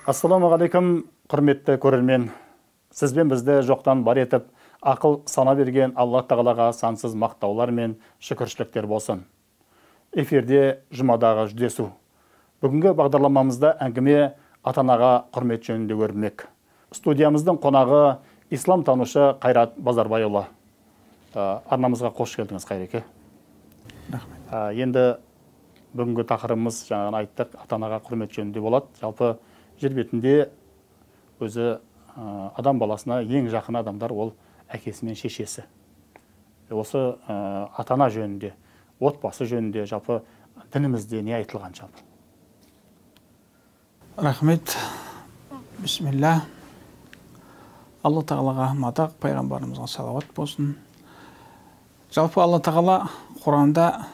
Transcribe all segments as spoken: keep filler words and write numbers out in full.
Ассаламағалейкум, құрметті көрермен. Сізбен бізді жоқтан бар етіп, ақыл сана берген Алла Тағалаға сансыз мақтаулар мен шүкіршіліктер болсын. Эфирде жұмадағы жүздесу. Бүгінгі бағдарламамызда әңгіме ата-анаға құрмет жөнінде өрмек. Студиямыздың қонағы ислам танушы Қайрат Базарбайұлы. Арнамызға қош келдіңіз, Қайреке. Рахмет. Енді бүгінгі тақырыбымыз жаңағы айттық, ата-анаға құрмет жөнінде болады. Жалпы жер бетінде өзі адам баласына ең жақын адамдар ол әкесі мен шешесі. Осы ата-ана жөнінде, отбасы жөнінде жалпы дінімізде не айтылған жалпы? Рахмет. Бисмилля. Алла Тағалаға мадақ, пайғамбарымызға салауат болсын. Жалпы Алла Тағала Құранда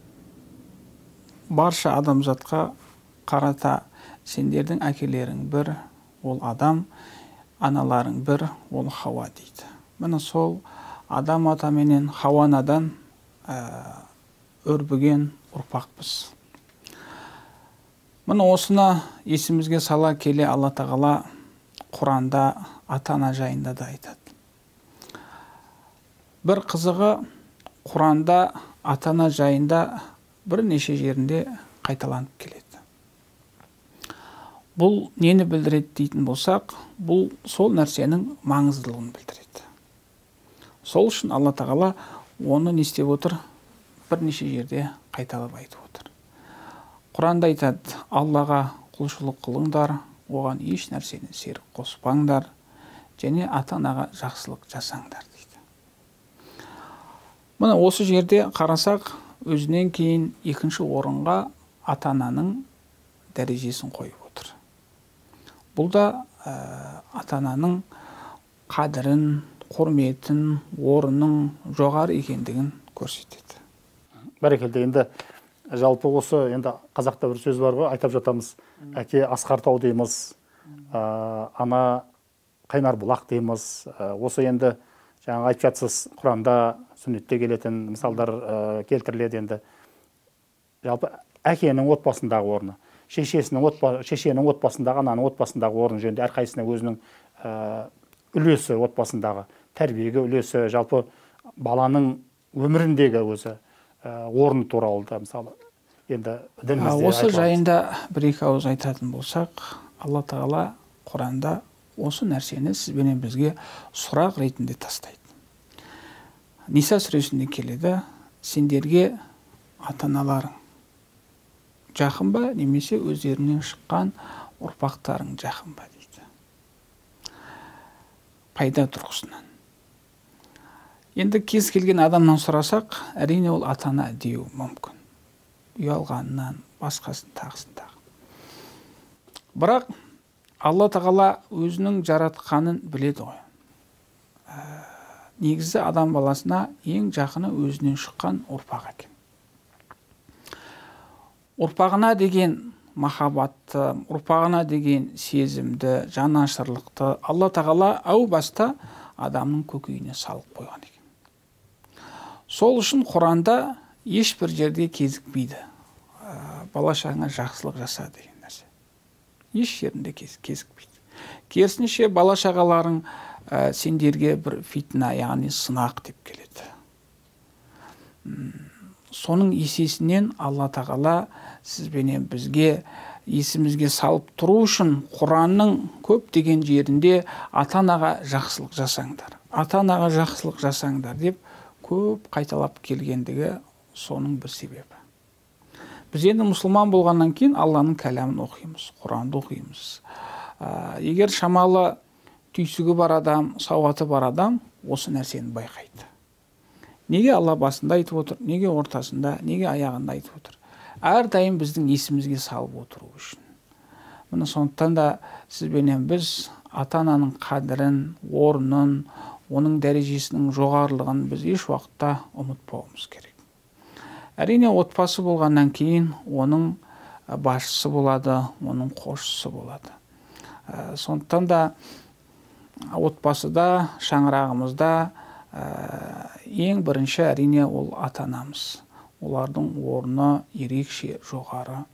барша адамзатқа қарата сендердің әкелерің бір, ол адам, аналарың бір, ол Хауа дейді. Міне сол адам ата менен Хауа анадан өрбіген ұрпақпыз. Міне осыны есімізге сала келе Алла Тағала Құранда ата-ана жайында да айтады. Бір қызығы Құранда ата-ана жайында бірнеше жерінде қайталанып келеді. Бұл нені білдіреді дейтін болсақ, бұл сол нәрсенің маңыздылығын білдіреді. Сол үшін Алла Тағала оны не істеп отыр? Бірнеше жерде қайталап айтып отыр. Құранда айтады: Аллаға құлшылық қылыңдар, оған еш нәрсені серік қоспаңдар, және ата-анаға жақсылық жасаңдар дейді. Мына осы жерде қарасақ, өзінен кейін екінші орынға ата-ананың дәрежесін қойып отыр. Бұл да ата-ананың қадірін, құрметін, орынның жоғары екендігін көрсетеді. Бәрекелді. Енді жалпы осы енді қазақта бір сөз бар ғой, айтып жатамыз: әке асқар тау дейміз, ана қайнар бұлақ дейміз. Осы енді жаңа айтып жатсыз, Құранда, сүннетте келетін мысалдар келтіріледі. Енді жалпы әкенің отбасындағы орны, шешесінің отбасы, шешенің отбасындағы, ананың отбасындағы орны жөнінде әрқайсысына өзінің үлесі, отбасындағы тәрбиеге үлесі, жалпы баланың өміріндегі өзі орны туралы да мысалы енді дінімізде осы жайында бір-екі ауыз айтатын болсақ, Алла Тағала Құранда осы нәрсені сізбенен бізге сұрақ ретінде тастайды. Ниса сүресінде келеді: сендерге ата-аналарың жақын ба, немесе өздерінен шыққан ұрпақтарың жақын ба дейді. Пайда тұрғысынан. Енді кез келген адамнан сұрасақ, әрине ол ата-ана деуі мүмкін. Ұялғанынан, басқасын тағысын тағы. Бірақ Алла Тағала өзінің жаратқанын біледі ғой. Негізі адам баласына ең жақыны өзінен шыққан ұрпақ екен. Ұрпағына деген махаббатты, ұрпағына деген сезімді, жанашырлықты Алла Тағала әу баста адамның көкейіне салып қойған екен. Сол үшін Құранда ешбір жерде кезікпейді: бала-шағаңа жақсылық жаса деген нәрсе. Еш жерінде кезікпейді. Керісінше бала-шағаларың сендерге бір фитна, яғни сынақ деп келеді. Соның есесінен Алла Тағала сізбенен бізге есімізге салып тұру үшін Құранның көп деген жерінде ата-анаға жақсылық жасаңдар, ата-анаға жақсылық жасаңдар деп көп қайталап келгендігі соның бір себебі. Біз енді мұсылман болғаннан кейін Алланың кәламын оқимыз, Құранды оқимыз. Егер шамалы түйсігі бар адам, сауаты бар адам осы нәрсені байқайды. Неге Алла басында айтып отыр, неге ортасында, неге аяғында айтып отыр? Әрдайым біздің есімізге салып отыру үшін. Міне сондықтан да сізбенен біз ата-ананың қадірін, орнын, оның дәрежесінің жоғарылығын біз еш уақытта ұмытпауымыз керек. Әрине, отбасы болғаннан кейін оның басшысы болады, оның қосшысы болады. Сондықтан да отбасыда, шаңырағымызда ең бірінші әрине ол ата-анамыз. Олардың орны ерекше жоғары.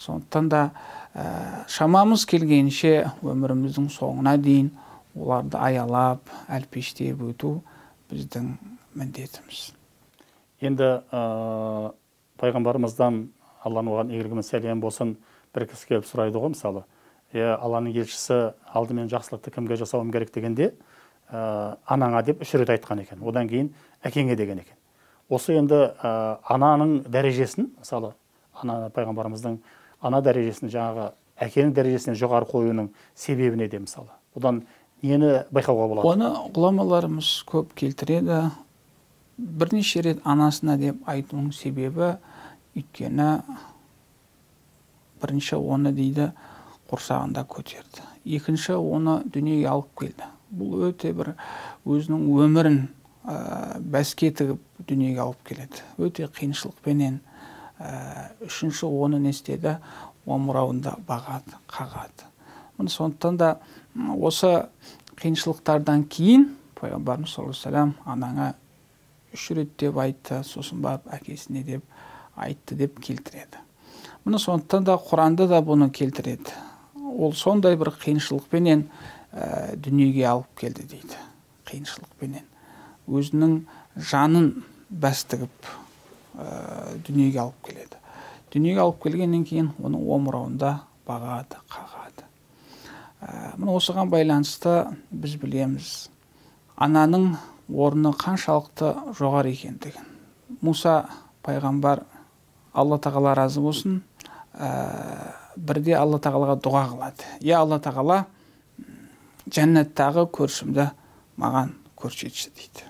Сондықтан да ә, шамамыз келгенше өміріміздің соңына дейін оларды аялап, әлпештеп өту біздің міндетіміз. Енді ә, пайғамбарымыздан Алланың оған игілігі мен сәлем болсын, бір кісі келіп сұрайды ғой, мысалы, е, Алланың елшісі алдымен жақсылықты кімге жасауым керек дегенде, ә, анаңа деп үш рет айтқан екен. Одан кейін әкеңе деген екен. Осы енді ә, ананың дәрежесін, мысалы, ана пайғамбарымыздың ана дәрежесін жаңағы әкенің дәрежесінен жоғары қоюының себебі неде, мысалы? Одан нені байқауға болады? Оны ғұламаларымыз көп келтіреді. Бірнеше рет анасына деп айтуының себебі, өйткені бірінші оны дейді құрсағында көтерді. Екінші оны дүниеге алып келді. Бұл өте бір өзінің өмірін ә, бәске тігіп дүниеге алып келеді. Өте қиыншылықпенен. Ә, үшінші оны не істеді? Омырауында бағады, қағады. Сондықтан да осы қиыншылықтардан кейін пайғамбарымыз саллаллаху алейхи ва саллям анаңа үш рет деп айтты, сосын барып әкесіне деп айтты деп келтіреді. Мұны сондықтан да Құранда да бұны келтіреді. Ол сондай бір қиыншылықпенен ә, дүниеге алып келді дейді. Қиыншылықпенен. Өзінің жанын бәстігіп ә, дүниеге алып келеді. Дүниеге алып келгеннен кейін оның омырауында бағады, қағады. Ә, мұны осыған байланысты біз білеміз. Ананың орны қаншалықты жоғары екендігін. Муса пайғамбар, Алла тағала разы болсын, ә, бірде Алла тағалаға дұға қылады. Я Алла тағала, жәннаттағы көршімді маған көрсетші дейді.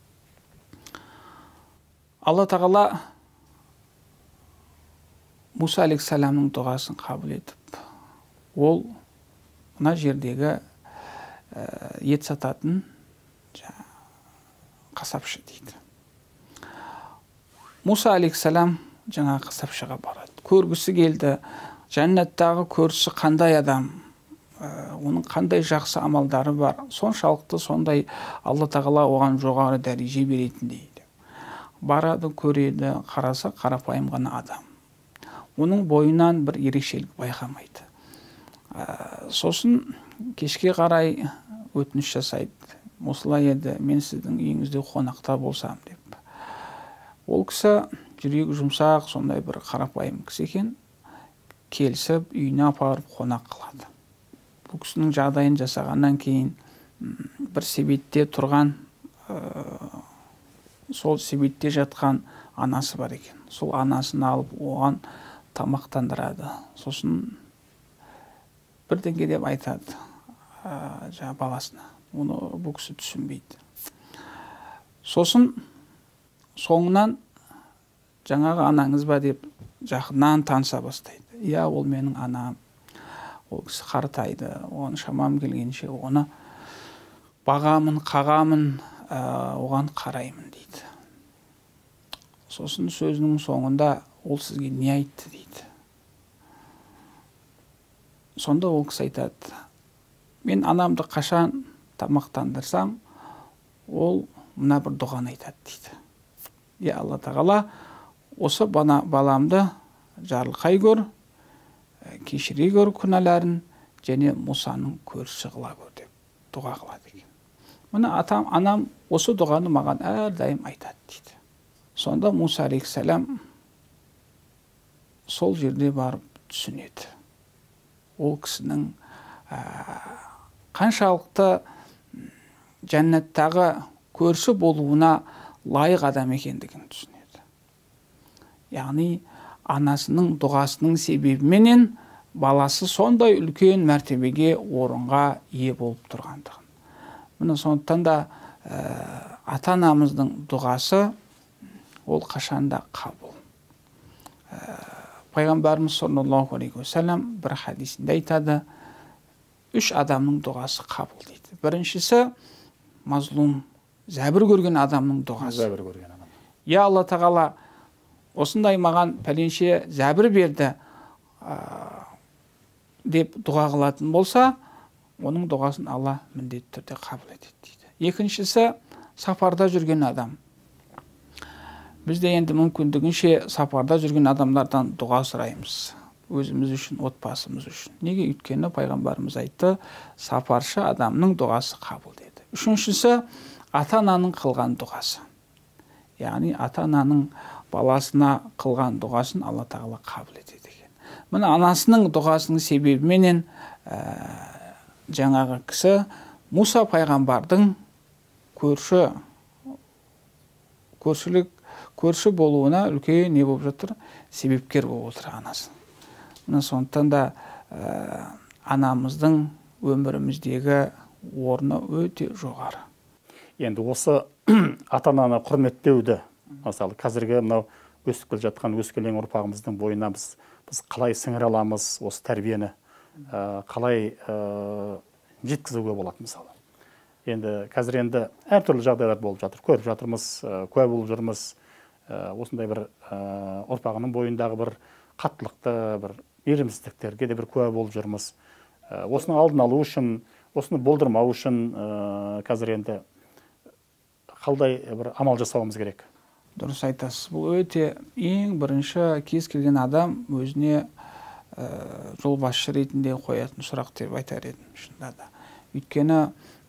Алла тағала Муса алейхиссаламның дұғасын қабыл етіп, ол мына жердегі ә, ет сататын қасапшы дейді. Муса алейхиссалам жаңа қасапшыға барады. Көргісі келді, жәннаттағы көршісі қандай адам, ә, оның қандай жақсы амалдары бар, соншалықты сондай Алла тағала оған жоғары дәреже беретін дейді. Барады, көреді, қараса қарапайым ғана адам. Оның бойынан бір ерекшелік байқамайды. Ә, сосын кешке қарай өтініш жасайды. Осылай еді, мен сіздің үйіңізде қонақта болсам деп. Ол кісі жүрегі жұмсақ, сондай бір қарапайым кісі екен, келісіп үйіне апарып қонақ қылады. Бұл кісінің жағдайын жасағаннан кейін бір себетте тұрған, ә, сол себетте жатқан анасы бар екен. Сол анасын алып оған тамақтандырады. Сосын бірдеңе деп айтады ә, жаңа баласына. Оны бұл кісі түсінбейді. Сосын соңынан жаңағы анаңыз ба деп жақыннан таныса бастайды. Иә, ол менің анам. Ол кісі қартайды. Оны шамам келгенше оны бағамын, қағамын, ә, оған қараймын дейді. Сосын сөзінің соңында ол сізге не айтты дейді. Сонда ол кісі айтады, мен анамды қашан тамақтандырсам, ол мына бір дұғаны айтады дейді. Я Алла тағала, осы бана баламды жарылқай көр, кешіре көр күнәләрін, және Мусаның көршісі қыла көр деп дұға қылады екен. Мына атам, анам осы дұғаны маған әрдайым айтады дейді. Сонда Муса алейхиссалам сол жерде барып түсінеді. Ол кісінің ә, қаншалықты жәннаттағы көрші болуына лайық адам екендігін түсінеді. Яғни анасының дұғасының себебіменен баласы сондай үлкен мәртебеге, орынға ие болып тұрғандығын. Міне сондықтан да ә, ата-анамыздың дұғасы ол қашанда қабыл. Ә, Пайғамбарымыз саллаллаху алейхи ва саллям бір хадисінде айтады, үш адамның дұғасы қабыл дейді. Біріншісі мазлум, зәбір көрген адамның дұғасы. Зәбір көрген адам. Я Алла тағала, осындай маған пәленше зәбір берді ә, деп дұға қылатын болса, оның дұғасын Алла міндетті түрде қабыл етеді дейді. Екіншісі сапарда жүрген адам. Бізде енді мүмкіндігінше сапарда жүрген адамдардан дұға сұраймыз. өзіміз үшін, отбасымыз үшін. Неге? Өйткені пайғамбарымыз айтты, сапаршы адамның дұғасы қабыл деді. Үшіншісі, ата-ананың қылған дұғасы. Яғни ата-ананың баласына қылған дұғасын Алла тағала қабыл етеді екен. Міне анасының дұғасының себебіменен ә, жаңағы кісі Муса пайғамбардың көрші көршілік көрші болуына үлкен не болып жатыр? Себепкер болып отыр анасы. Міне сондықтан да ә, анамыздың өміріміздегі орны өте жоғары. Енді осы ата-ананы құрметтеуді, мысалы қазіргі мынау өсіп келе жатқан өскелең ұрпағымыздың бойына біз, біз қалай сіңіре аламыз осы тәрбиені, ә, қалай ә, жеткізуге болады мысалы. Енді қазір енді әртүрлі жағдайлар болып жатыр, көріп жатырмыз, ә, куә болып жүрміз. Ә, осындай бір ә, ұрпағының бойындағы бір қаттылықты, бір мейірімсіздіктерге де бір куә болып жүрміз. Ә, осыны алдын алу үшін, осыны болдырмау үшін ә, қазір енді қалдай бір амал жасауымыз керек? Дұрыс айтасыз. Бұл өте ең бірінші кез келген адам өзіне ә, жолбасшы ретінде қоятын сұрақ деп айтар едім шынында да. Өйткені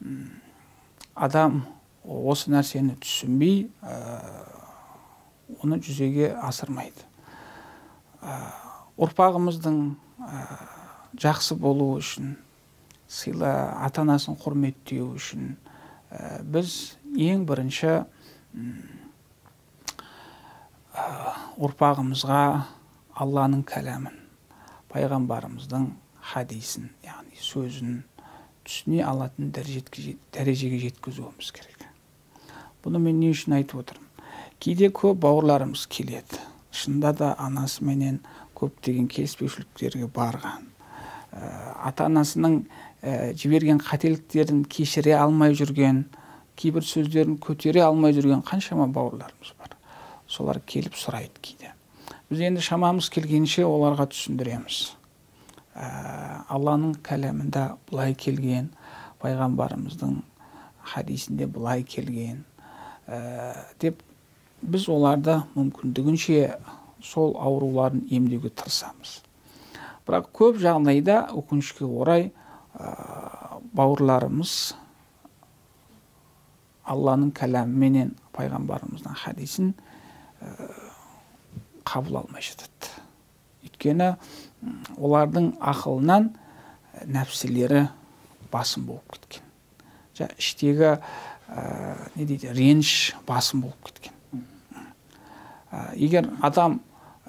адам осы нәрсені түсінбей, ә, оны жүзеге асырмайды. Ә, ұрпағымыздың ә, жақсы болуы үшін, сыйлы ата-анасын құрметтеу үшін ә, біз ең бірінші ұрпағымызға Алланың кәләмін, пайғамбарымыздың хадисін, яғни сөзін түсіне алатын дәрежеге жеткізуіміз керек. Бұны мен не үшін айтып отырмын? Кейде көп бауырларымыз келеді. Шында да анасыменен көптеген келіспеушіліктерге барған. Ата-анасының жіберген қателіктерін кешіре алмай жүрген, кейбір сөздерін көтере алмай жүрген қаншама бауырларымыз бар. Солар келіп сұрайды кейде. Біз енді шамамыз келгенше оларға түсіндіреміз. Алланың кәләмінде бұлай келген, пайғамбарымыздың хадисінде бұлай келген деп біз оларды мүмкіндігінше сол ауруларын емдеуге тырысамыз. Бірақ көп жағдайда өкінішке орай бауырларымыз Алланың кәләміменен пайғамбарымыздың хадисін қабыл алмай жатады. Өйткені олардың ақылынан нәпсілері басым болып кеткен. Жа іштегі не дейді, реніш басым болып кеткен. Егер адам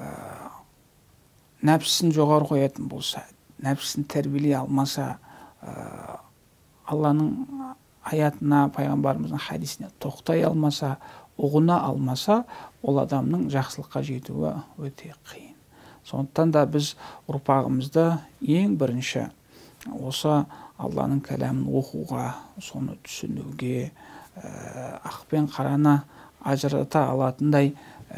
нәпсісін жоғары қоятын болса, нәпсісін тәрбиелей алмаса, Алланың аятына, пайғамбарымыздың хадисіне тоқтай алмаса, ұғына алмаса, ол адамның жақсылыққа жетуі өте қиын. Сондықтан да біз ұрпағымызды ең бірінші осы Алланың кәләмін оқуға, соны түсінуге, ақ пен қараны ажырата алатындай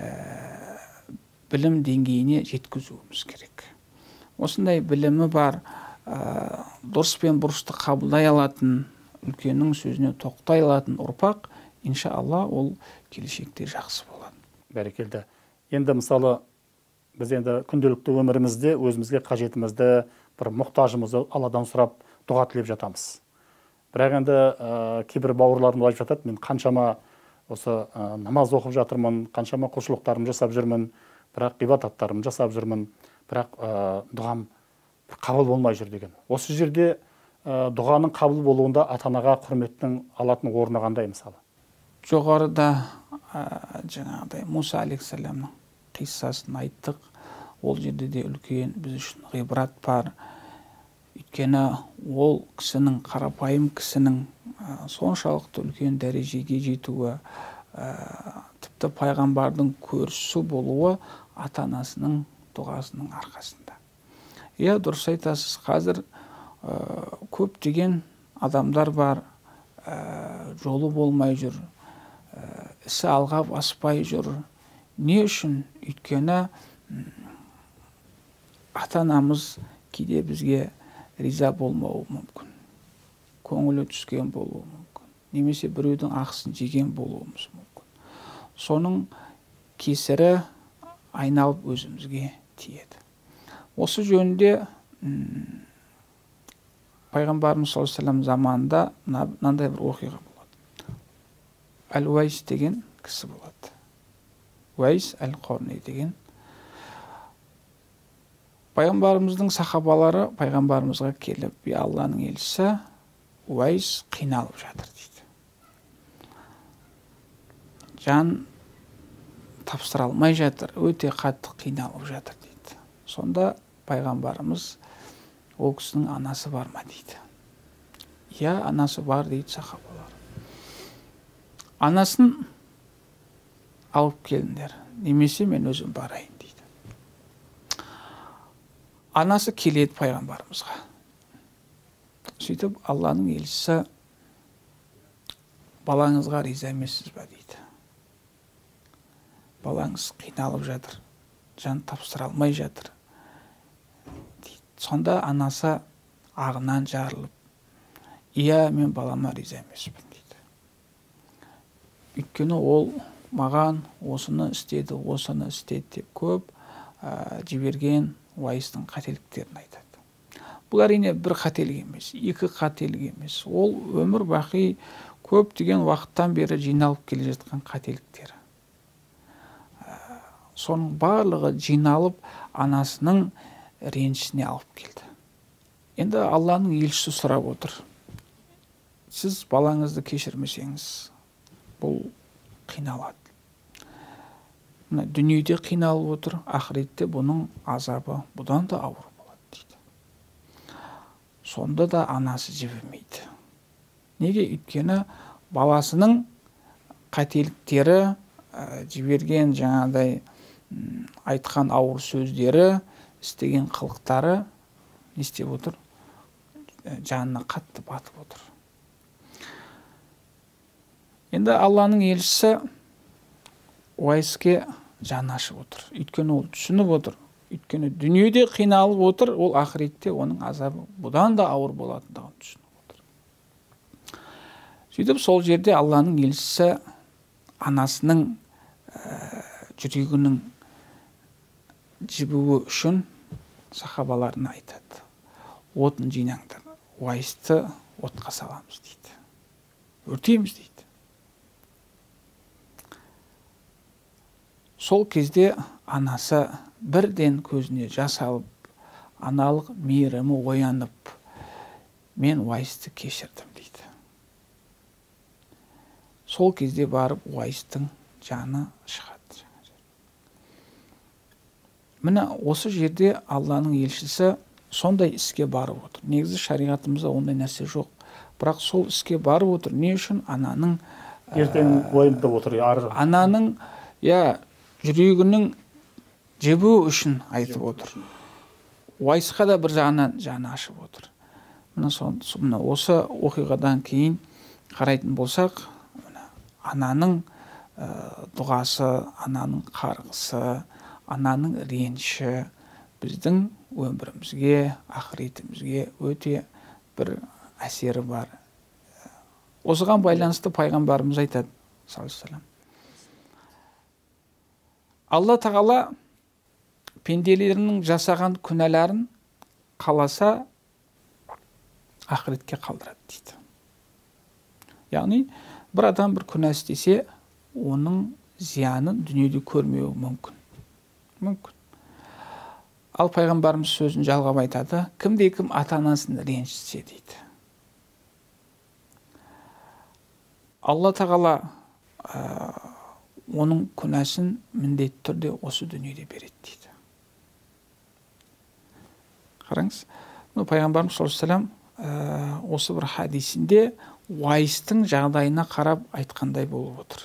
білім деңгейіне жеткізуіміз керек. Осындай білімі бар, дұрыс пен бұрысты қабылдай алатын, үлкеннің сөзіне тоқтай алатын ұрпақ, иншалла ол келешекте жақсы болады. Бәрекелді. Енді мысалы біз енді күнделікті өмірімізде өзімізге қажетімізді, бір мұқтажымызды Алладан сұрап дұға тілеп жатамыз. Бірақ енді ә, кейбір бауырларым айтып жатады, мен қаншама осы ә, намаз оқып жатырмын, қаншама құлшылықтарым жасап жүрмін, бірақ ғибадаттарым жасап жүрмін, бірақ ә, дұғам қабыл болмай жүр деген. Осы жерде ә, дұғаның қабыл болуында ата-анаға құрметтің алатын орны қандай мысалы? Жоғарыда ә, жаңағыдай Муса алейхиссаламның қиссасын айттық. Ол жерде де үлкен біз үшін ғибрат бар. Өйткені ол кісінің, қарапайым кісінің ә, соншалықты үлкен дәрежеге жетуі, ә, тіпті пайғамбардың көршісі болуы ата-анасының дұғасының арқасында. Иә, дұрыс айтасыз, қазір ә, көптеген адамдар бар, ә, жолы болмай жүр, ә, ісі алға баспай жүр. Не үшін? Өйткені ата-анамыз кейде бізге риза болмауы мүмкін, көңілі түскен болуы мүмкін, немесе біреудің ақысын жеген болуымыз мүмкін. Соның кесірі айналып өзімізге тиеді. осы жөнінде пайғамбарымыз саллаллаху алейхи вассалам заманында мынандай бір оқиға болады. Әл-Уайс деген кісі болады. Уайс әл-Қарни деген. Пайғамбарымыздың сахабалары пайғамбарымызға келіп, "Ей Алланың елшісі, Уайс қиналып жатыр" дейді. Жан тапсыра алмай жатыр, өте қатты қиналып жатыр дейді. Сонда пайғамбарымыз, "Ол кісінің анасы бар ма?" дейді. "Иә, анасы бар" дейді сахабалар. "Анасын алып келіңдер, немесе мен өзім барайын" дейді. Анасы келеді пайғамбарымызға. Сөйтіп, Алланың елшісі, "Балаңызға риза емессіз ба?" дейді. "Балаңыз қиналып жатыр, жан тапсыра алмай жатыр" дейді. Сонда анасы ағынан жарылып, "Иә, мен балама риза емеспін" дейді. "Өйткені ол маған осыны істеді, осыны істеді" деп көп ә, жіберген Уайстың қателіктерін айтады. Бұл әрине бір қателік емес, екі қателік емес. Ол өмір бақи көптеген уақыттан бері жиналып келе жатқан қателіктер. Соның барлығы жиналып анасының ренішіне алып келді. Енді Алланың елшісі сұрап отыр. "Сіз балаңызды кешірмесеңіз, бұл қиналады. Дүниеде қиналып отыр, ақыретте бұның азабы бұдан да ауыр болады" дейді. Сонда да анасы жібермейді. Неге? Өйткені баласының қателіктері, жіберген жаңағыдай айтқан ауыр сөздері, істеген қылықтары не істеп отыр? Жанына қатты батып отыр. Енді Алланың елшісі Уайске жаны ашып отыр. Өйткені ол түсініп отыр. Өйткені дүниеде қиналып отыр, ол ақыретте оның азабы бұдан да ауыр болатындығын түсініп отыр. Сөйтіп сол жерде Алланың елшісі анасының ә, жүрегінің жібуі үшін сахабаларына айтады. "Отын жинаңдар, Уайсты отқа саламыз" дейді. "Өртейміз" дейді. Сол кезде анасы бірден көзіне жас алып, аналық мейірімі оянып, "Мен Уайсты кешірдім" дейді. Сол кезде барып Уайстың жаны шығады. Міне осы жерде Алланың елшісі сондай іске барып отыр. Негізі шариғатымызда ондай нәрсе жоқ. Бірақ сол іске барып отыр. Не үшін? Ананың ертең уайымдап отыр. Ананың я жүрегінің жебу үшін айтып отыр. Уайсқа да бір жағынан жаны ашып отыр. Міне осы оқиғадан кейін қарайтын болсақ, ананың дұғасы, ананың қарғысы, ананың реніші біздің өмірімізге, ақыретімізге өте бір әсері бар. Осыған байланысты пайғамбарымыз айтады, саллаллаху алейхи вассалам, Алла тағала пенделерінің жасаған күнәларын қаласа ақыретке қалдырады дейді. Яғни бір адам бір күнә істесе, оның зиянын дүниеде көрмеуі мүмкін. Мүмкін. Ал пайғамбарымыз сөзін жалғап айтады, кімде кім ата-анасын ренжітсе дейді. Алла тағала оның күнәсін міндетті түрде осы дүниеде береді дейді. Қараңыз, пайғамбарымыз саллаллаху алейхи вассалам осы бір хадисінде Уайстың жағдайына қарап айтқандай болып отыр.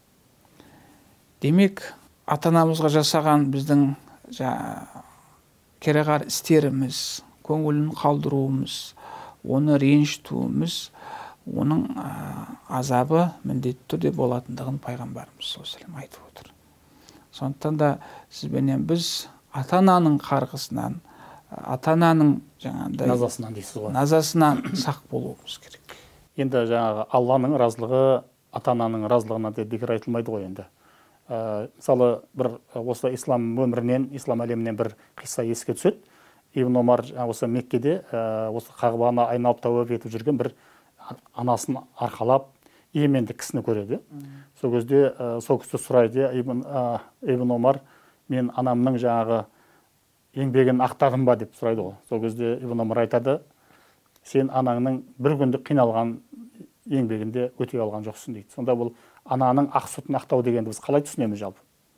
Демек, ата-анамызға жасаған біздің кереғар істеріміз, көңілін қалдыруымыз, оны ренжітуіміз, оның азабы міндетті түрде болатындығын пайғамбарымыз саллаллаху алейхи вассалам айтып отыр. Сондықтан да сізбенен біз ата-ананың қарғысынан, ата-ананың жаңағыдай назасынан дейсіз ғой. Назасынан сақ болуымыз керек. Енді жаңағы Алланың разылығы ата-ананың разылығына деп бекер айтылмайды ғой енді. Мысалы бір осы ислам өмірінен, ислам әлемінен бір қисса еске түседі. Ибн Омар осы Меккеде осы Қағбаны айналып тауап етіп жүрген бір анасын арқалап еменді кісіні көреді. Сол кезде сол кісі сұрайды, Ибн Омар, мен анамның жаңағы еңбегін ақтадым ба деп сұрайды ғой. Сол кезде Ибн Омар айтады, сен анаңның бір күндік қиналған еңбегінде өтей алған жоқсың дейді. Сонда бұл ананың ақ сүтін ақтау дегенді біз қалай түсінеміз жалпы?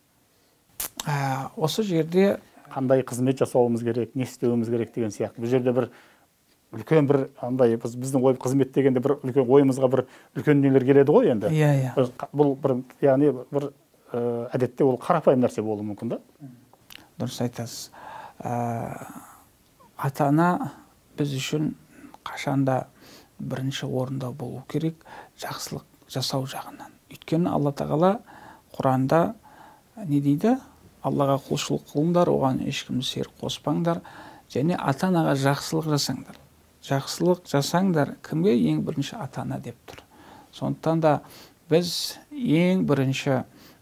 Осы жерде қандай қызмет жасауымыз керек, не істеуіміз керек деген сияқты. Бұл жерде бір үлкен бір андай біздің ой қызмет дегенде бір үлкен ойымызға бір үлкен нелер келеді ғой енді. Иә, иә. Бұл бір яғни бір әдетте ол қарапайым нәрсе болуы мүмкін да? Дұрыс айтасыз. Ата-ана біз үшін қашанда бірінші орында болу керек, жақсылық жасау жағынан. Өйткені Алла тағала Құранда не дейді? Аллаға құлшылық қылыңдар, оған ешкім серік қоспаңдар, және ата-анаға жақсылық жасаңдар. Жақсылық жасаңдар кімге? Ең бірінші ата-ана деп тұр. Сондықтан да біз ең бірінші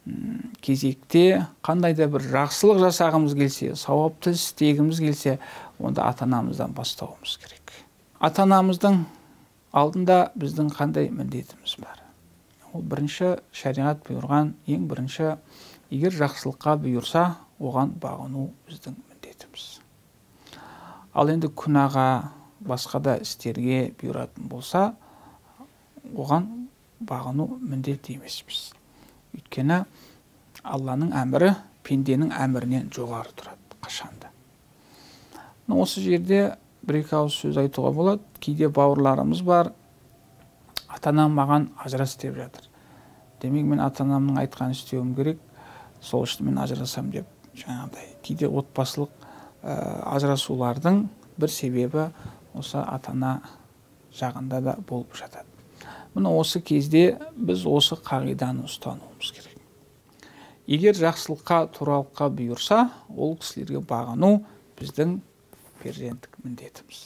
кезекте қандай да бір жақсылық жасағымыз келсе, сауапты істегіміз келсе, онда ата-анамыздан бастауымыз керек. Ата-анамыздың алдында біздің қандай міндетіміз бар? Ол бірінші шариғат бұйырған ең бірінші, егер жақсылыққа бұйырса, оған бағыну біздің міндетіміз. Ал енді күнәға, басқа да істерге бұйыратын болса, оған бағыну міндет емеспіз. Өйткені Алланың әмірі пенденің әмірінен жоғары тұрады қашанда. Осы жерде бір-екі ауыз сөз айтуға болады. Кейде бауырларымыз бар, ата-анам маған ажырас деп жатыр. Демек мен ата-анамның айтқанын істеуім керек, сол үшін мен ажырасам деп жаңағыдай. Кейде отбасылық ажырасулардың бір себебі осы ата-ана жағында да болып жатады. Мына осы кезде біз осы қағиданы ұстануымыз керек. Егер жақсылыққа, туралыққа бұйырса, ол кісілерге бағыну біздің перзенттік міндетіміз.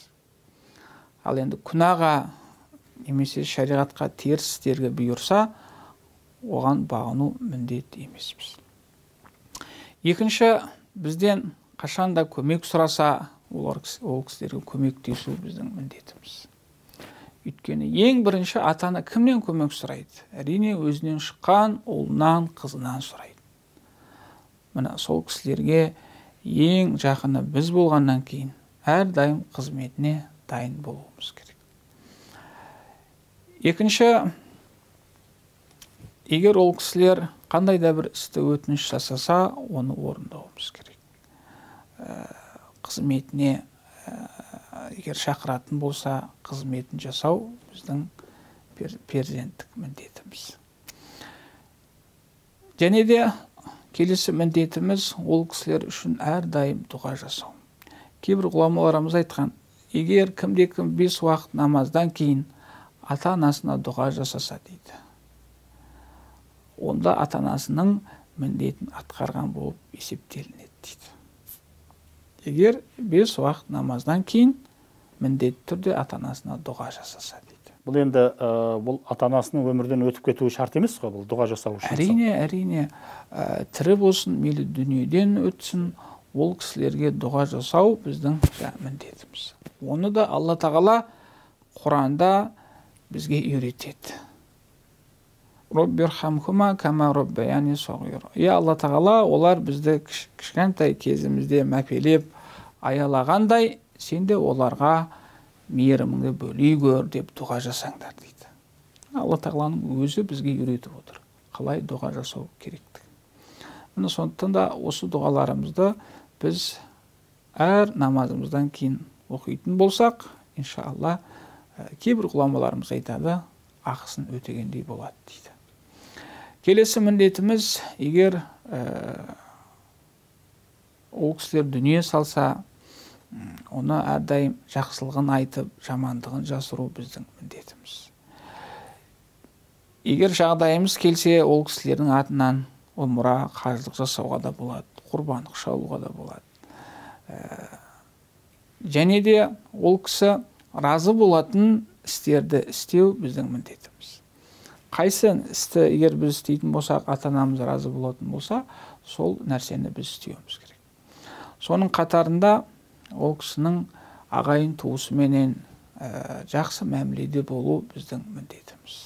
Ал енді күнәға немесе шариғатқа теріс істерге бұйырса, оған бағыну міндет емеспіз. Екінші, бізден қашанда көмек сұраса, ол кісілерге көмектесу біздің міндетіміз. Өйткені ең бірінші ата-ана кімнен көмек сұрайды? Әрине өзінен шыққан ұлынан, қызынан сұрайды. Мына сол кісілерге ең жақыны біз болғаннан кейін әрдайым қызметіне дайын болуымыз керек. Екінші, егер ол кісілер қандай да бір істі өтініш жасаса, оны орындауымыз керек. Қызметіне егер шақыратын болса, қызметін жасау біздің перзенттік міндетіміз. Және де келесі міндетіміз ол кісілер үшін әрдайым дұға жасау. Кейбір ғұламаларымыз айтқан, егер кімде-кім бес уақыт намаздан кейін ата-анасына дұға жасаса дейді, онда ата-анасының міндетін атқарған болып есептелінеді дейді. Егер бес уақыт намаздан кейін міндетті түрде ата-анасына дұға жасаса дейді. Бұл енді бұл ата-анасының өмірден өтіп кетуі шарт емес қой, бұл дұға жасау үшін. Әрине, әрине, тірі болсын, мейлі дүниеден өтсін, ол кісілерге дұға жасау біздің міндетіміз. Оны да Алла тағала Құранда бізге үйретеді. Роббирхамхума кама роббаяни соғир. Е Алла тағала, олар бізді кішкентай кезімізде мәпелеп аялағандай, сен де оларға мейіріміңді бөлей көр деп дұға жасаңдар дейді. Алла тағаланың өзі бізге үйретіп отыр, қалай дұға жасау керектігі. Міне сондықтан да осы дұғаларымызды біз әр намазымыздан кейін оқитын болсақ, иншалла, кейбір ғұламаларымыз айтады, ақысын өтегендей болады дейді. Келесі міндетіміз, егер ол кісілер дүние салса, оны әрдайым жақсылығын айтып, жамандығын жасыру біздің міндетіміз. Егер жағдайымыз келсе, ол кісілердің атынан умра, қажылық жасауға да болады, құрбандық шалуға да болады. Және де ол кісі разы болатын істерді істеу біздің міндетіміз. Қайсы істі егер біз істейтін болсақ, ата-анамыз разы болатын болса, сол нәрсені біз істеуіміз керек. Соның қатарында ол кісінің ағайын туысыменен ә, жақсы мәміледе болу біздің міндетіміз.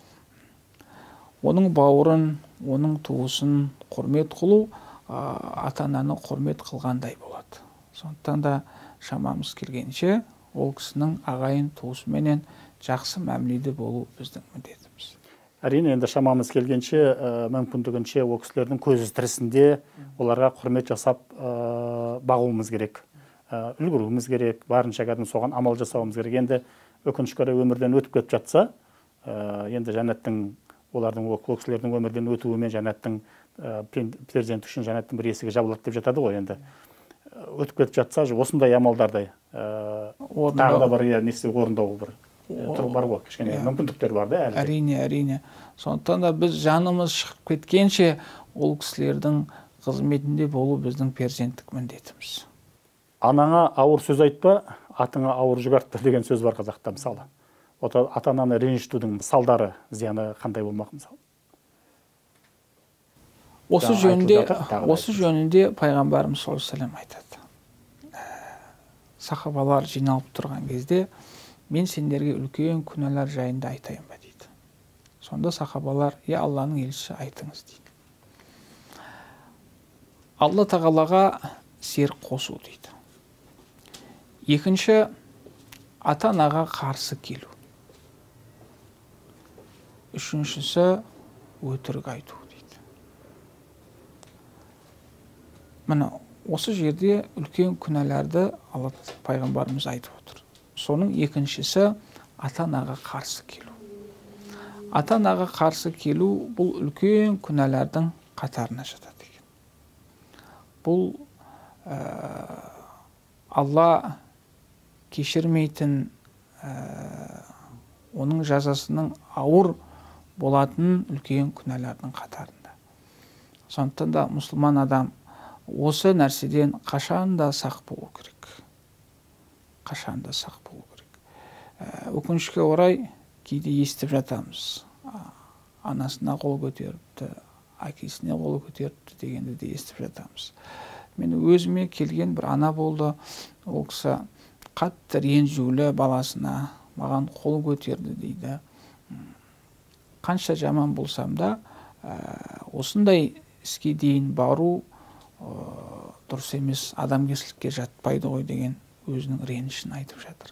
Оның бауырын, оның туысын құрмет қылу ата-ананы құрмет қылғандай болады. Сондықтан да шамамыз келгенше ол кісінің ағайын туысыменен жақсы мәміледе болу біздің міндетіміз. Әрине, енді шамамыз келгенше, мүмкіндігінше ол кісілердің көзі тірісінде оларға құрмет жасап бағуымыз керек, үлгеруіміз керек, барынша кәдімгі соған амал жасауымыз керек. Енді өкінішке орай өмірден өтіп кетіп жатса, енді жәннаттың олардың ол кісілердің өмірден өтуімен жәннаттың перзенті үшін жәннаттың бір есігі жабылады деп жатады ғой. Енді өтіп кетіп жатса, осындай амалдардай тағы да бар, несі орындау бір бар ғой, кішкене мүмкіндіктер бар да әлі. Әрине, әрине. Сондықтан да біз жанымыз шығып кеткенше ол кісілердің қызметінде болу біздің перзенттік міндетіміз. Анаңа ауыр сөз айтпа, атыңа ауыр жүк артпа деген сөз бар қазақта мысалы. Ата-ананы ренжітудің салдары, зияны қандай болмақ мысалы? Осы жөнінде, осы жөнінде пайғамбарымыз саллаллаху алейхи ва саллям айтады. Сахабалар жиналып тұрған кезде мен сендерге үлкен күнәлар жайында айтайын ба дейді. Сонда сахабалар, е Алланың елшісі, айтыңыз дейді. Алла тағалаға серік қосу дейді. Екінші, ата-анаға қарсы келу. Үшіншісі, өтірік айту дейді. Міне осы жерде үлкен күнәларды Алла пайғамбарымыз айтып отыр. Соның екіншісі ата-анаға қарсы келу. Ата-анаға қарсы келу бұл үлкен күнәлардың қатарына жатады екен. Бұл ә, Алла кешірмейтін, ә, оның жазасының ауыр болатын үлкен күнәлардың қатарында. Сондықтан да мұсылман адам осы нәрседен қашан да сақ болу керек. Қашан да сақ болу керек. Өкінішке орай кейде естіп жатамыз. Анасына қол көтеріпті, әкесіне қол көтеріпті дегенді де естіп жатамыз. Мен өзіме келген бір ана болды. Ол кісі қатты ренжулі баласына маған қол көтерді дейді. Қанша жаман болсам да, осындай іске дейін бару дұрыс емес, адамгершілікке жатпайды ғой деген өзінің ренішін айтып жатыр.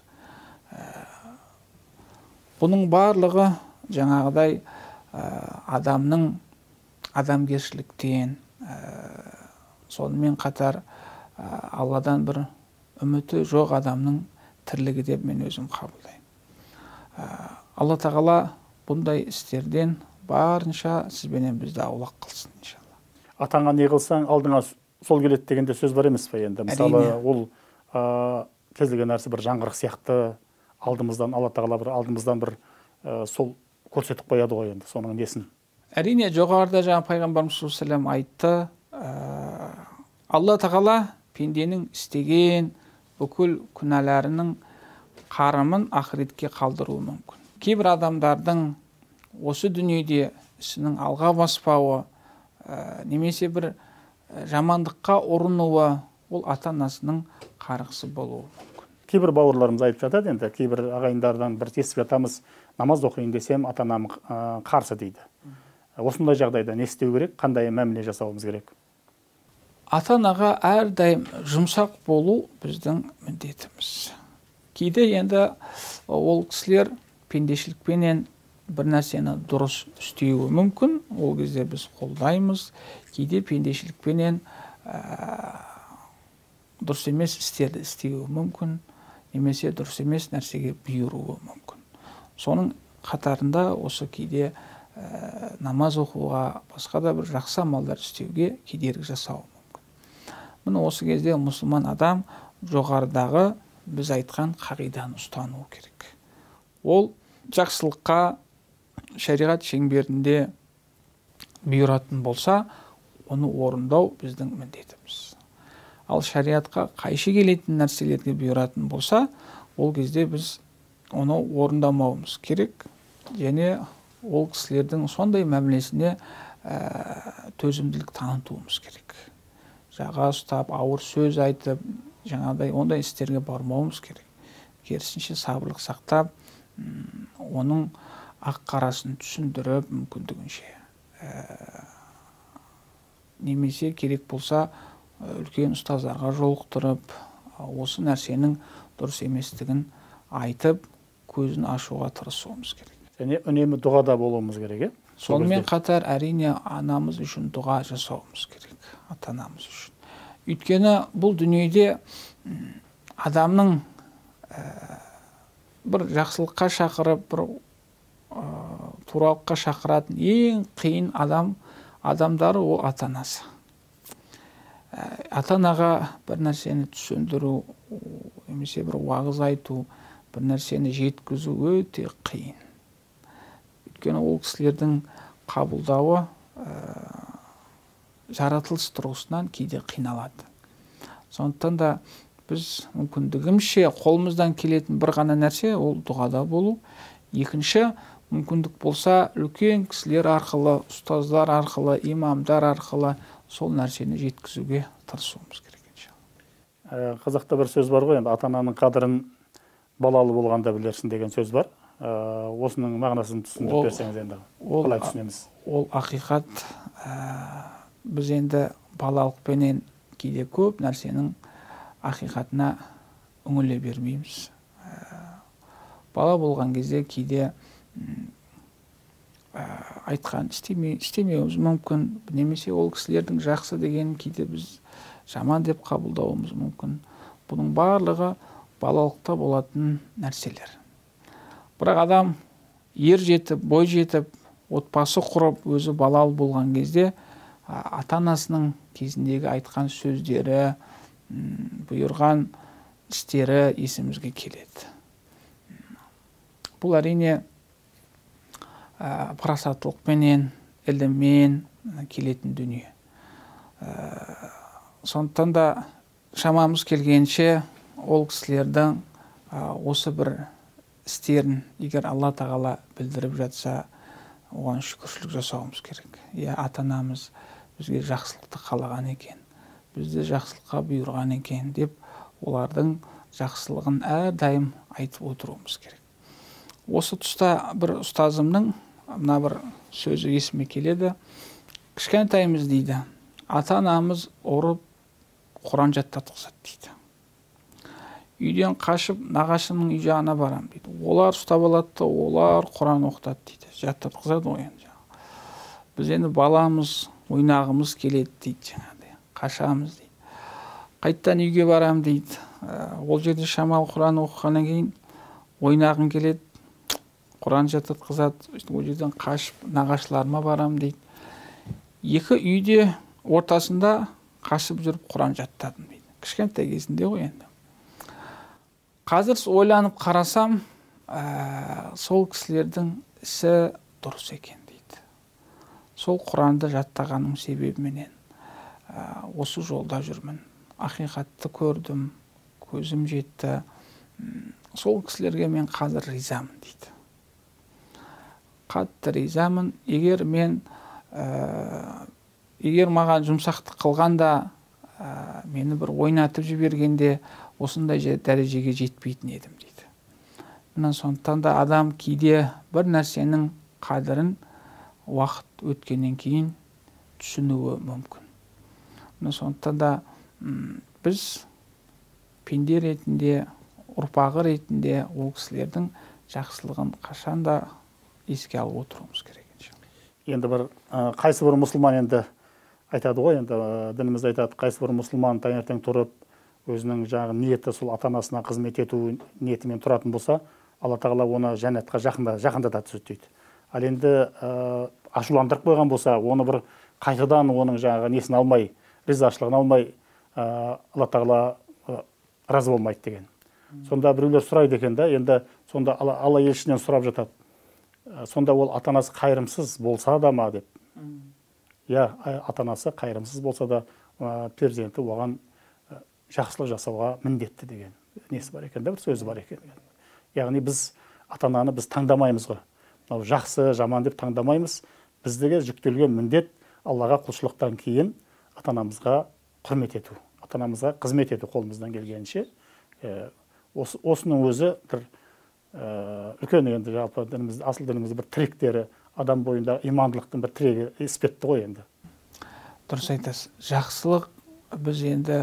Бұның барлығы жаңағыдай адамның адамгершіліктен, сонымен қатар Алладан бір үміті жоқ адамның тірлігі деп мен өзім қабылдаймын. Алла тағала бұндай істерден барынша сізбенен бізді аулақ қылсын иншалла. Атаңа не қылсаң, алдыңа сол келеді дегенде сөз бар емес пе енді? Мысалы, ол кез келген нәрсе бір жаңғырық сияқты алдымыздан, Алла тағала бір алдымыздан бір сол көрсетіп қояды ғой енді, соның несін? Әрине, жоғарыда жаңа пайғамбарымыз саллаллаху алейхи ва саллям айтты, Алла тағала пенденің істеген бүкіл күнәларының қарымын ақыретке қалдыруы мүмкін. Кейбір адамдардың осы дүниеде ісінің алға баспауы, немесе бір жамандыққа ұрынуы, ол ата-анасының қарғысы болуы мүмкін. Кейбір бауырларымыз айтып жатады енді, кейбір ағайындардан бір естіп жатамыз, намаз оқиын десем ата-анам қарсы дейді. Осындай жағдайда не істеу керек, қандай мәміле жасауымыз керек? Ата-анаға әрдайым жұмсақ болу біздің міндетіміз. Кейде енді ол кісілер пендешілікпенен бір нәрсені дұрыс істеуі мүмкін, ол кезде біз қолдаймыз. Кейде пендешілікпенен дұрыс емес істерді істеуі мүмкін, немесе дұрыс емес нәрсеге бұйыруы мүмкін. Соның қатарында осы кейде намаз оқуға, басқа да бір жақсы амалдар істеуге кедергі жасауы мүмкін. Міне осы кезде мұсылман адам жоғарыдағы біз айтқан қағиданы ұстануы керек. Ол жақсылыққа шариғат шеңберінде бұйыратын болса, оны орындау біздің міндетіміз. Ал шариғатқа қайшы келетін нәрселерге бұйыратын болса, ол кезде біз оны орындамауымыз керек, және ол кісілердің сондай мәмілесіне төзімділік танытуымыз керек. Жаға ұстап, ауыр сөз айтып, жаңағыдай ондай істерге бармауымыз керек. Керісінше сабырлық сақтап, оның ақ қарасын түсіндіріп, мүмкіндігінше немесе керек болса үлкен ұстаздарға жолықтырып, осы нәрсенің дұрыс еместігін айтып, көзін ашуға тырысуымыз керек. Және үнемі дұғада болуымыз керек, е? Сонымен қатар әрине анамыз үшін дұға жасауымыз керек, ата-анамыз үшін. Өйткені бұл дүниеде адамның бір жақсылыққа шақырып, бір туралыққа шақыратын ең қиын адам адамдары ол ата-анасы. Ата-анаға бір нәрсені түсіндіру, немесе бір уағыз айту, бір нәрсені жеткізу өте қиын. Өйткені ол кісілердің қабылдауы жаратылыс тұрғысынан кейде қиналады. Сондықтан да біз мүмкіндігімше қолымыздан келетін бір ғана нәрсе ол дұғада болу. Екінші, мүмкіндік болса үлкен кісілер арқылы, ұстаздар арқылы, имамдар арқылы сол нәрсені жеткізуге тырысуымыз керек. Қазақта бір сөз бар ғой, енді ата-ананың қадірін балалы болғанда білерсің деген сөз бар. Осының мағынасын түсіндіріп берсеңіз енді қалай түсінеміз? Ол ақиқат. Біз енді балалықпенен кейде көп нәрсенің ақиқатына үңіле бермейміз. Бала болған кезде кейде айтқан істемеуіміз мүмкін, немесе ол кісілердің жақсы деген кейде біз жаман деп қабылдауымыз мүмкін. Бұның барлығы балалықта болатын нәрселер. Бірақ адам ер жетіп, бой жетіп, отбасы құрып, өзі балалы болған кезде ата-анасының кезіндегі айтқан сөздері, бұйырған істері есімізге келеді. Бұл әрине парасаттылықпенен, іліммен келетін дүние. Сондықтан да шамамыз келгенше ол кісілердің осы бір істерін, егер Алла тағала білдіріп жатса, оған шүкіршілік жасауымыз керек. Иә, ата-анамыз бізге жақсылықты қалаған екен, бізді жақсылыққа бұйырған екен деп, олардың жақсылығын әрдайым айтып отыруымыз керек. Осы тұста бір ұстазымның мына бір сөзі есіме келеді. Кішкентаймыз дейді, ата-анамыз ұрып Құран жаттатқызады дейді. Үйден қашып нағашымның үй жағына барам дейді. Олар ұстап алады, олар Құран оқытады дейді. Жаттатқызады ғой енді. Біз енді баламыз, ойнағымыз келеді дейді жаңағыдай. Қашамыз дейді. Қайттан үйге барам дейді. Ол жерде шамалы Құран оқығаннан кейін ойнағым келеді. Құран жаттатқызады. Ол жерден қашып нағашыларыма барам дейді. Екі үйде ортасында қашып жүріп Құран жаттадым дейді. Кішкентай кезінде ғой енді. Қазір ойланып қарасам, сол кісілердің ісі дұрыс екен дейді. Сол Құранды жаттағаным себебіменен осы жолда жүрмін. Ақиқатты көрдім, көзім жетті. Сол кісілерге мен қазір ризамын дейді. Қатты ризамын. Егер мен егер маған жұмсақтық қылғанда, мені бір ойнатып жібергенде осындай дәрежеге жетпейтін едім дейді. Мына сондықтан да адам кейде бір нәрсенің қадірін уақыт өткеннен кейін түсінуі мүмкін. Мына сондықтан да біз пенде ретінде, ұрпағы ретінде ол кісілердің жақсылығын қашанда еске алып отыруымыз керек. Енді бір қайсы бір мұсылман енді айтады ғой, енді дініміз айтады, қайсы бір мұсылман таңертең тұрып, өзінің жаңағы ниеті сол ата-анасына қызмет ету ниетімен тұратын болса, Алла тағала оны жәннатқа жақындатады дейді. Ал енді ашуландырып қойған болса, оны бір қайғыдан оның жаңағы несін алмай, ризашылығын алмай, Алла тағала разы болмайды деген. Сонда біреулер сұрайды екен да, енді сонда Алла елшісінен сұрап жатады. Сонда ол ата-анасы қайырымсыз болса да ма деп. Я, ата-анасы қайырымсыз болса да, перзенті оған жақсылық жасауға міндетті деген несі бар екен, бір сөзі бар екен. Яғни біз ата-ананы біз таңдамаймыз ғой. Жақсы, жаман деп таңдамаймыз. Біздіге жүктелген міндет Аллаға құлшылықтан кейін ата-анамызға құрмет ету, ата анамызға қызмет ету қолымыздан келгенше. Осының өзі бір үлкен енді жалпы дініміз, асыл дініміздің бір тіректері, адам бойында имандылықтың бір тірегі іспетті ғой енді. Дұрыс айтасыз. Жақсылық біз енді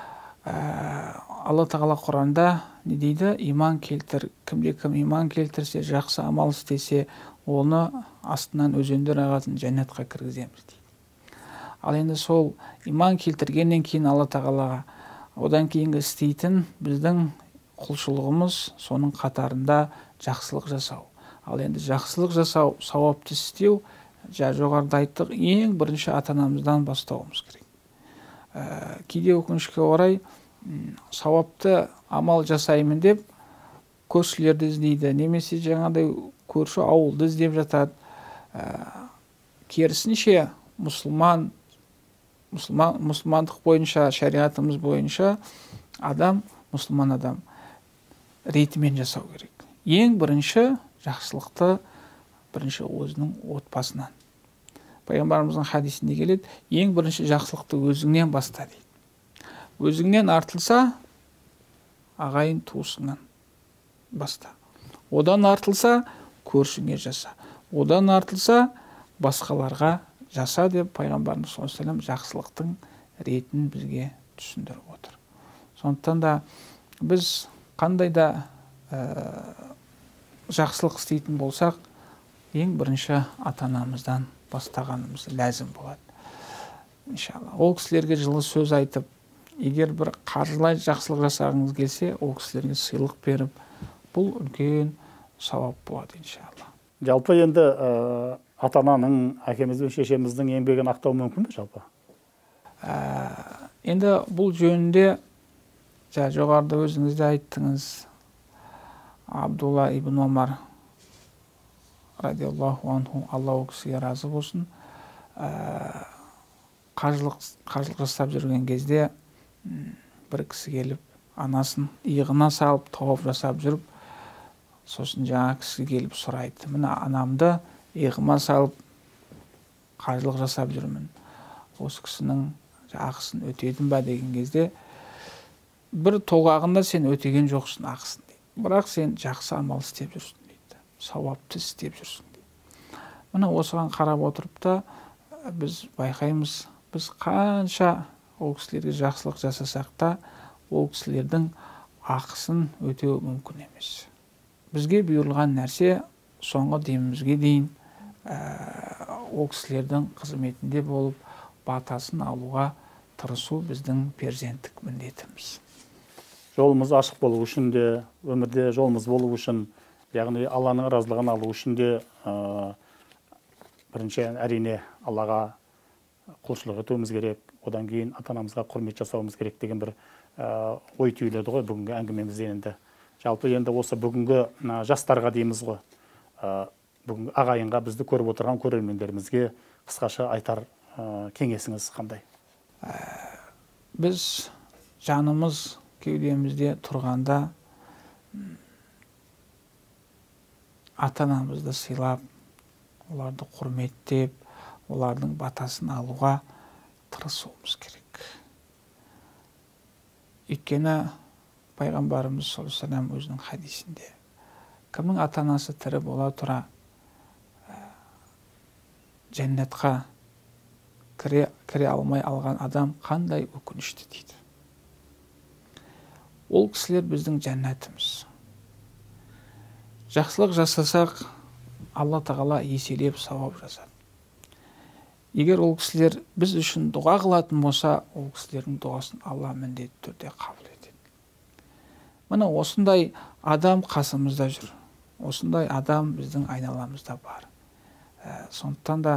Алла тағала Құранда не дейді? Иман келтір, кімде кім иман келтірсе, жақсы амал істесе, оны астынан өзендер ағатын жәннатқа кіргіземіз дейді. Ал енді сол иман келтіргеннен кейін Алла тағалаға одан кейінгі істейтін біздің құлшылығымыз соның қатарында жақсылық жасау. Ал енді жақсылық жасау, сауапты істеу, жоғарыда айттық, ең бірінші ата-анамыздан бастауымыз керек. Ә, кейде өкінішке орай сауапты амал жасаймын деп көршілерді іздейді, немесе жаңағыдай көрші ауылды іздеп жатады. Ә, керісінше мұсылман, мұсылман, мұсылмандық бойынша, шариғатымыз бойынша адам, мұсылман адам ретімен жасау керек. Ең бірінші жақсылықты бірінші өзінің отбасынан. Пайғамбарымыздың хадисінде келеді, ең бірінші жақсылықты өзіңнен баста дейді. Өзіңнен артылса, ағайын туысыңнан баста. Одан артылса, көршіңе жаса. Одан артылса, басқаларға жаса деп Пайғамбарымыз саллаллаху алейхи ва саллям жақсылықтың ретін бізге түсіндіріп отыр. Сондықтан да біз қандай да ә, жақсылық істейтін болсақ, ең бірінші ата-анамыздан бастағанымыз ләзім болады. Иншалла. Ол кісілерге жылы сөз айтып, егер бір қаржылай жақсылық жасағыңыз келсе, ол кісілерге сыйлық беріп, бұл үлкен сауап болады, иншалла. Жалпы енді ә, ата-ананың, әкеміздің, шешеміздің еңбегін ақтау мүмкін бе жалпы? Ә, енді бұл жөнінде жоғарыда өзіңіз де айттыңыз, Абдулла ибн Омар радиаллаху анху, Алла о кісіге разы болсын, ә, қажылық, қажылық жасап жүрген кезде бір кісі келіп, анасын иығына салып, тауап жасап жүріп, сосын жаңа кісі келіп сұрайды. Міне анамды иығыма салып, қажылық жасап жүрмін. Осы кісінің ақысын өтедім ба деген кезде, бір толғағында сен өтеген жоқсың ақысын дейді. Бірақ сен жақсы амал істеп жүрсің дейді. Сауапты істеп жүрсің дейді. Міне осыған қарап отырып та біз байқаймыз, біз қанша ол кісілерге жақсылық жасасақ та, ол кісілердің ақысын өтеу мүмкін емес. Бізге бұйырылған нәрсе соңғы демімізге дейін ә, ол кісілердің қызметінде болып, батасын алуға тырысу біздің перзенттік міндетіміз. Жолымыз ашық болу үшін де, өмірде жолымыз болу үшін, яғни Алланың разылығын алу үшін де ә, бірінші әрине Аллаға құлшылық етуіміз керек, одан кейін ата-анамызға құрмет жасауымыз керек деген бір ә, ой түйіледі ғой бүгінгі әңгімемізде енді. Жалпы енді осы бүгінгі ә, жастарға дейміз ғой, ә, бүгінгі ағайынға, бізді көріп отырған көрермендерімізге қысқаша айтар ә, кеңесіңіз қандай? Ә, біз жанымыз кеудемізде тұрғанда ата-анамызды сыйлап, оларды құрметтеп, олардың батасын алуға тырысуымыз керек. Өйткені Пайғамбарымыз саллаллаху алейхи ва саллям өзінің хадисінде, кімнің ата-анасы тірі бола тұра жәннатқа кіре, кіре алмай алған адам қандай өкінішті дейді. Ол кісілер біздің жәннатымыз. Жақсылық жасасақ, Алла тағала еселеп сауап жасады. Егер ол кісілер біз үшін дұға қылатын болса, ол кісілердің дұғасын Алла міндетті түрде қабыл етеді. Міне осындай адам қасымызда жүр. Осындай адам біздің айналамызда бар. Ә, сондықтан да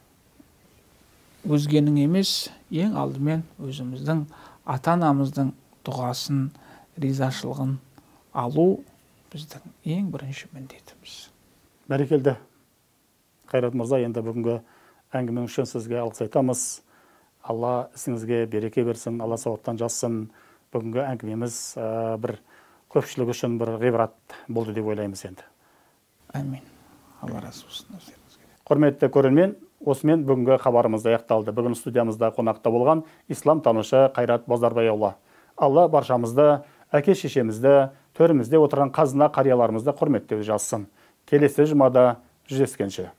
өзгенің емес, ең алдымен өзіміздің ата-анамыздың дұғасын, ризашылығын алу біздің ең бірінші міндетіміз. Бәрекелді. Қайрат мырза, енді бүгінгі әңгіме үшін сізге алғыс айтамыз. Алла ісіңізге береке берсін, Алла сауаптан жазсын. Бүгінгі әңгімеміз ә, бір көпшілік үшін бір ғибрат болды деп ойлаймыз енді. Әмин. Алла разы болсын. Құрметті көрермен, Осымен бүгінгі хабарымызды аяқталды. Бүгін студиямызда қонақта болған ислам танушы Қайрат Боздарбайұлы. Алла баршамызды, әке шешемізді, төрімізде отырған қазына қарияларымызды құрметтеуді жазсын. Келесі жұмада жүздескенше.